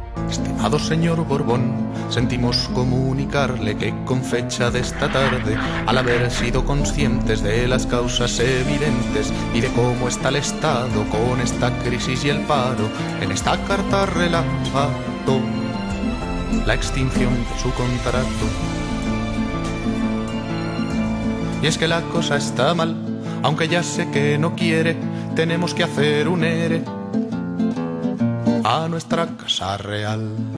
Estimado señor Borbón, sentimos comunicarle que con fecha de esta tarde, al haber sido conscientes de las causas evidentes y de cómo está el Estado con esta crisis y el paro, en esta carta relatado la extinción de su contrato. Y es que la cosa está mal, aunque ya sé que no quiere, tenemos que hacer un ERE a nuestra casa real.